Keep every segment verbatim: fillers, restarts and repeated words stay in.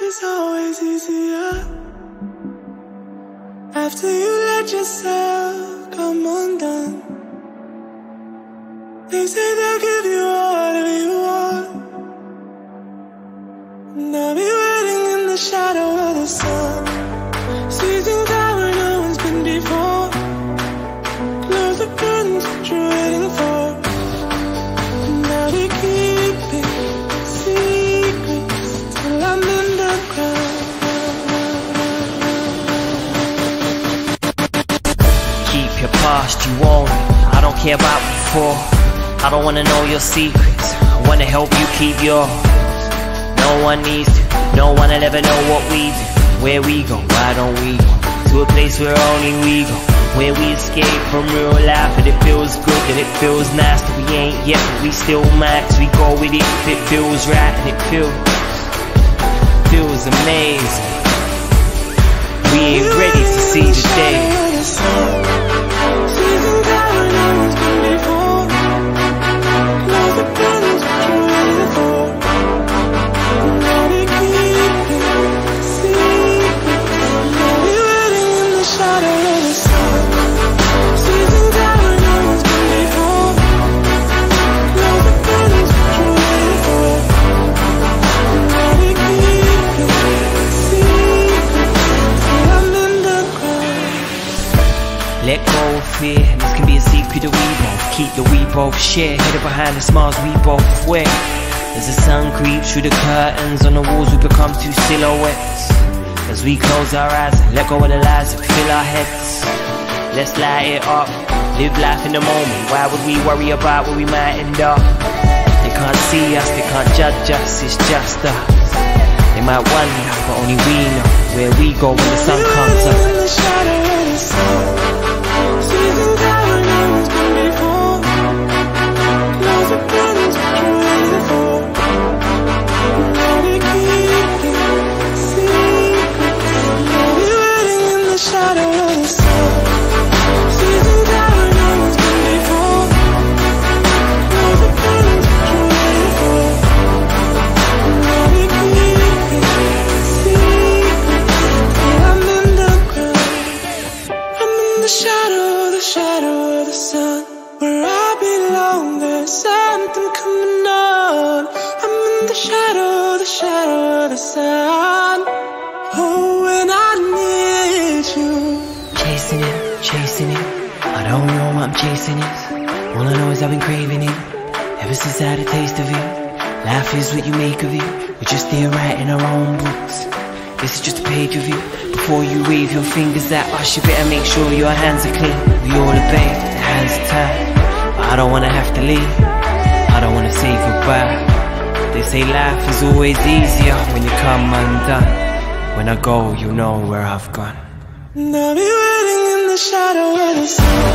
is always easier after you let yourself come undone. They say they'll give you whatever you want, and I'll be waiting in the shadow of the sun, seizing time where no one's been before. Close the curtains, what you're waiting for, and I'll be keeping secrets till I'm in the ground. Keep your past, you own it. I don't care about before. I don't wanna know your secrets, I wanna help you keep yours. No one needs to, no one will ever know what we do. Where we go, why don't we go to a place where only we go, where we escape from real life and it feels good and it feels nice. That we ain't yet, but we still max. We go with it if it feels right, and it feels, feels amazing. We ain't ready to see the day. Let go of fear, this can be a secret that we both keep, that we both share. Hidden behind the smiles we both wear. As the sun creeps through the curtains on the walls, we become two silhouettes. As we close our eyes and let go of the lies that fill our heads. Let's light it up, live life in the moment. Why would we worry about where we might end up? They can't see us, they can't judge us, it's just us. They might wonder, but only we know where we go when the sun comes up. Chasing it, chasing it, I don't know what I'm chasing it. All I know is I've been craving it, ever since I had a taste of it. Life is what you make of it, we're just there writing our own books. This is just a page of it, before you wave your fingers at us, you better make sure your hands are clean. We all obey, the hands are tied, but I don't wanna have to leave, I don't wanna say goodbye. They say life is always easier when you come undone. When I go, you know where I've gone. And I'll be waiting in the shadow of the sun.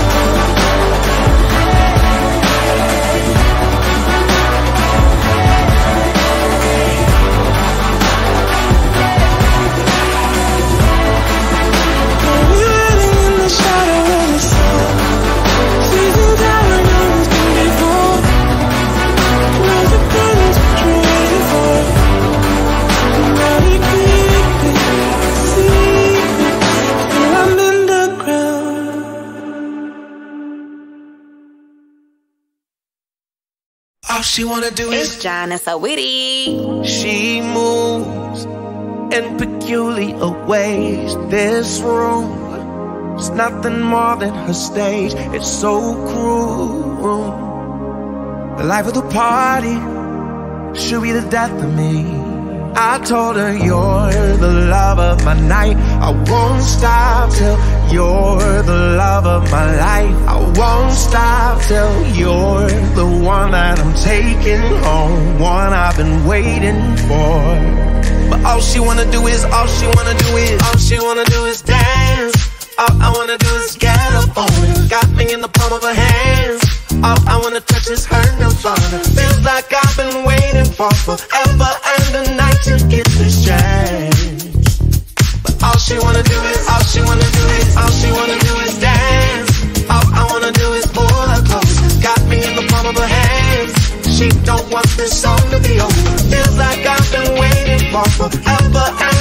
All she wanna do is It's John and so witty. She moves in peculiar ways. This room is nothing more than her stage. It's so cruel. The life of the party should be the death of me. I told her you're the love of my night. I won't stop till you're the love of my life. I won't stop till you're the one that I'm taking home, one I've been waiting for. But all she wanna do is, all she wanna do is, all she wanna do is dance. All I wanna do is get up on it. Got me in the palm of her hands. All I wanna touch is her nirvana. Feels like I've been waiting for forever and a night to get this chance. But all she wanna do is, all she wanna do is, all she wanna do is dance. All I wanna do is pull her close. Got me in the palm of her hands. She don't want this song to be over. Feels like I've been waiting for forever and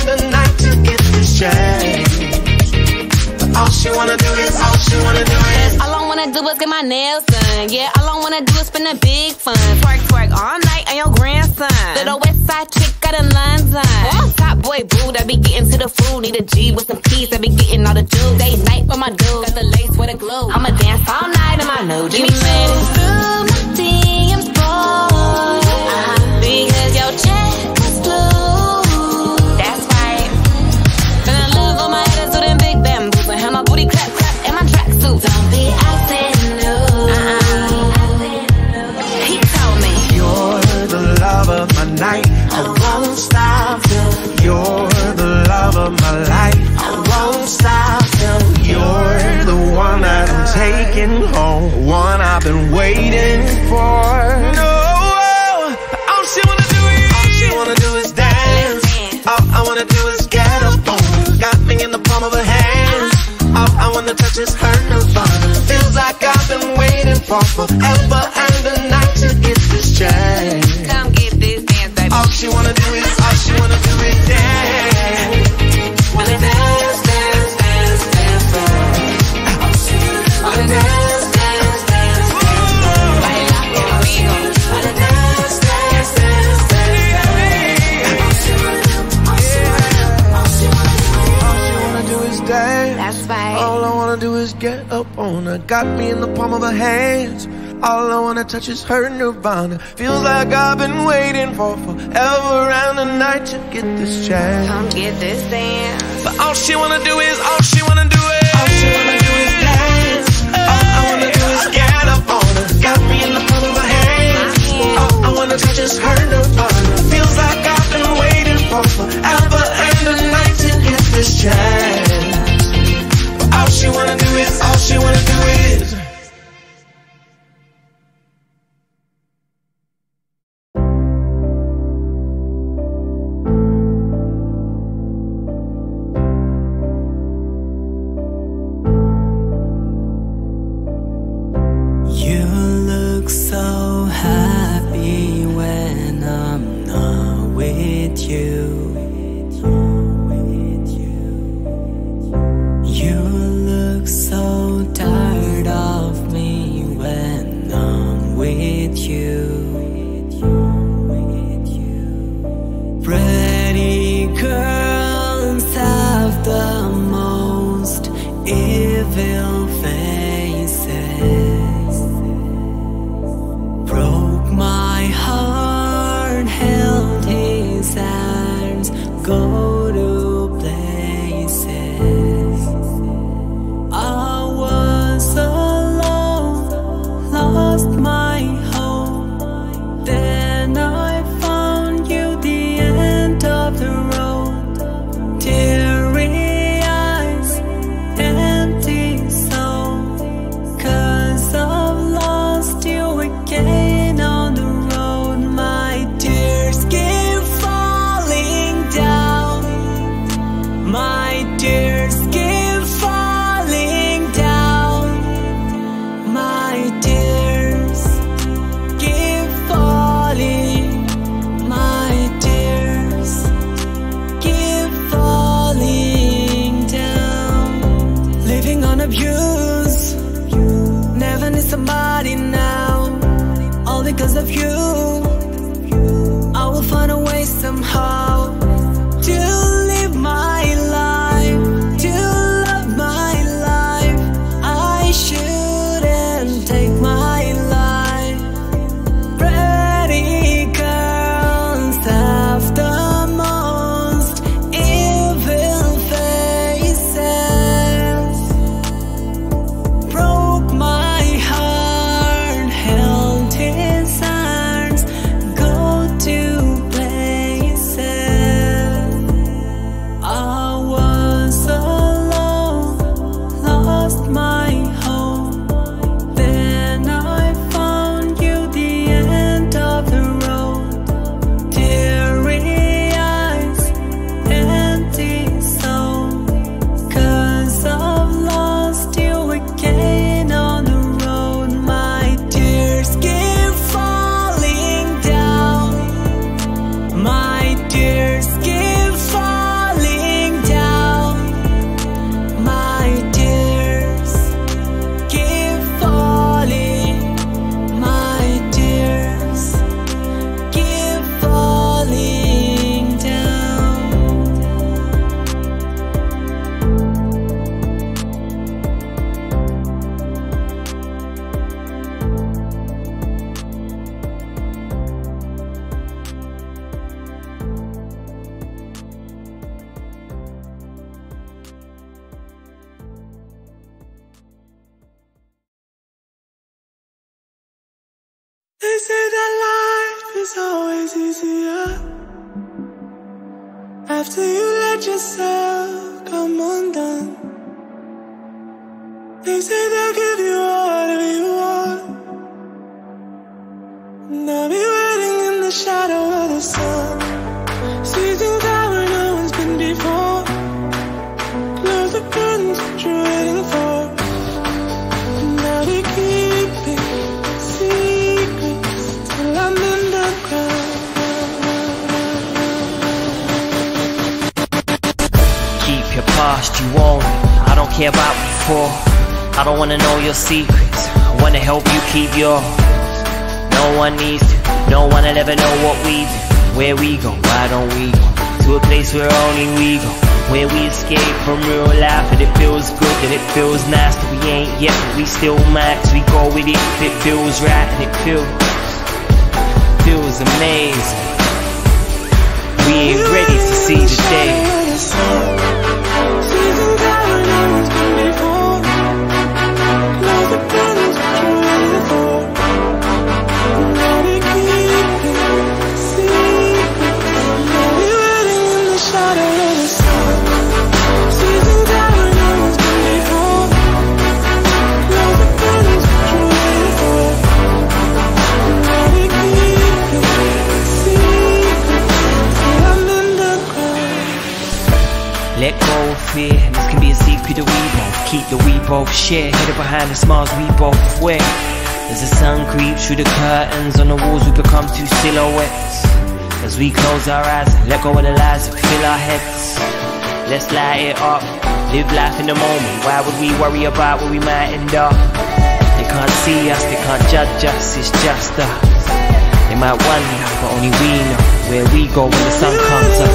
having a big fun. Twerk, twerk all night on your grandson. Little west side chick got a London. Oh, top boy boo that be getting to the food. Need a G with some keys that be getting all the juice. Day night with my dude, got the lace with a glue. I'ma dance all night in my new jeans. Give me credit through my D Ms, boy. Uh-huh. Because your check was blue. That's right. And I love all my haters with them big bamboos. I have my booty clap, clap, and my tracksuit. Don't be acting new. Uh-uh. He told me you're the love of my night. I won't stop till you're the love of my life. I won't stop till you're the one that I'm taking home, one I've been waiting for. No, but all she wanna do is, all she wanna do is dance. All I wanna do is get up on her. Got me in the palm of her hands. All I wanna touch is her nirvana. Feels like I've been waiting for forever and a night to get this chance. come get this dance, baby. All she wanna do is, all she wanna do is dance. Wanna dance, dance, dance, dance, dance. Wanna dance, dance, dance, dance. Baila conmigo. Wanna dance, dance, dance, dance. All she wanna do is dance. That's right. All I wanna do is get up on her. Got me in the palm of her hands. All I wanna touch is her nirvana. Feels like I've been waiting for forever and a night to get this chance. Come get this dance. But all she wanna do is, all she wanna do is, all she wanna do is dance. All I wanna do is get up on her. Got me in the palm of her hands. All I wanna touch is her nirvana. Feels like I've been waiting for forever and a night to get this chance. But all she wanna do is, all she wanna do is. So happy when I'm not with you. You look so tired of me when I'm with you. Pretty girls have the most evil faces. Broke my heart, held his hands, go to places. I was alone, lost my hope. Then I found you, the end of the road. Teary eyes, empty soul. Cause I've lost you again on the road. My tears keep falling down. My tears keep falling down. My tears keep falling. My tears keep falling down. Living on abuse, never need somebody now. All because of you, I will find a way somehow to live my life, to love my life. I shouldn't take my life. Pretty girls have the most evil faces. Broke my heart, held his hands, always easier after you let yourself come undone. They say they'll give you whatever you want, and I'll be waiting in the shadow of the sun, seizing time where no one's been before. Close the curtains, what you're waiting for, and I'll be keeping secrets till I'm in the ground. Keep your past, you own it. I don't care about before. I don't wanna know your secrets. I wanna help you keep yours. No one needs to. No one will ever know what we do. Where we go, why don't we go to a place where only we go, where we escape from real life and it feels good and it feels nice that we ain't yet, but we still might, 'cause we go with it if it feels right and it feels feels amazing. We ain't ready to see the day. Let go of fear, this can be a secret that we both keep, that we both share, hidden behind the smiles we both wear. As the sun creeps through the curtains, on the walls we become two silhouettes. As we close our eyes and let go of the lies that fill our heads. Let's light it up, live life in the moment. Why would we worry about where we might end up? They can't see us, they can't judge us, it's just us. They might wonder, but only we know where we go when the sun comes up.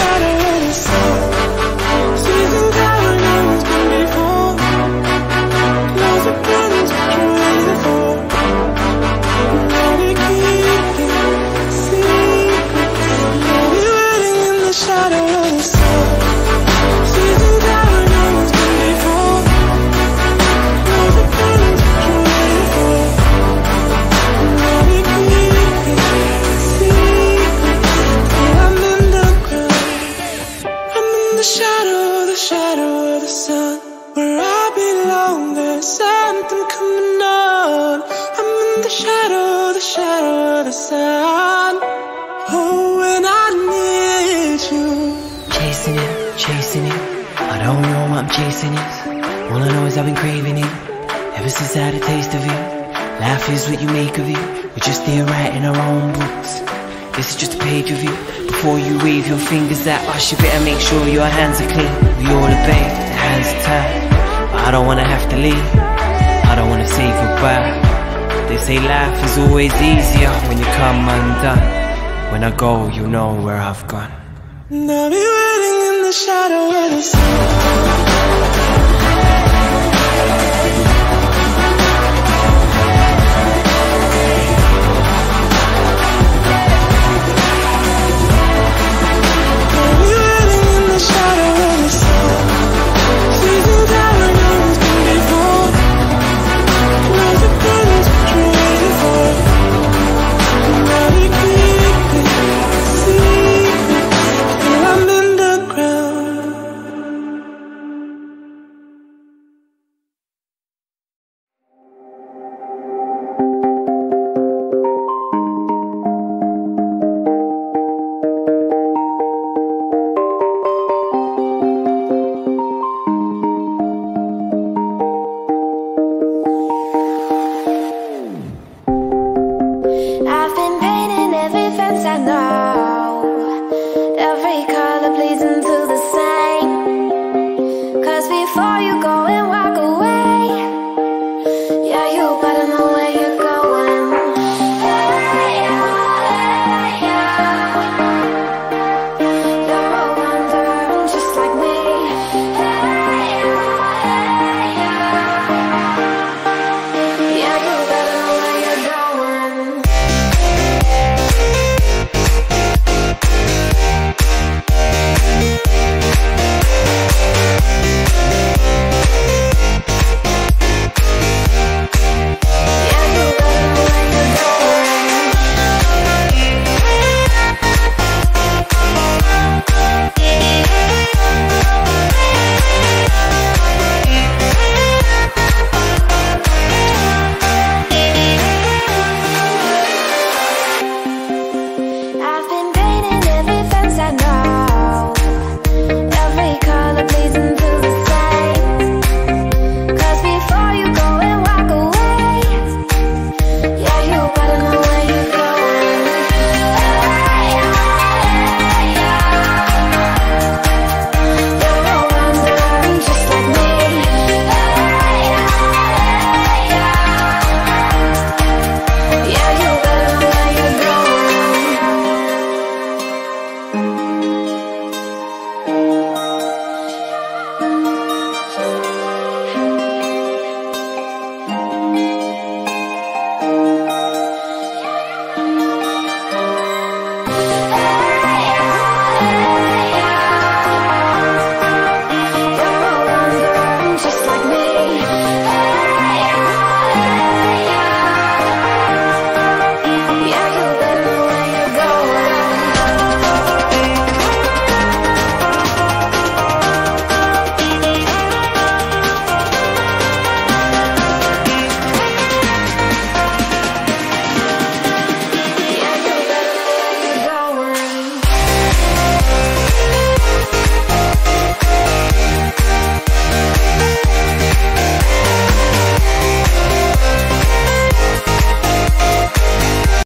Chasing it, chasing it, I don't know what I'm chasing it. All I know is I've been craving it ever since I had a taste of it. Life is what you make of it. We're just there writing our own books. This is just a page of it. Before you wave your fingers at us, you better make sure your hands are clean. We all obey, the hands are tied, but I don't wanna have to leave. I don't wanna say goodbye. They say life is always easier when you come undone. When I go, you know where I've gone. And I'll be waiting in the shadow of the sun.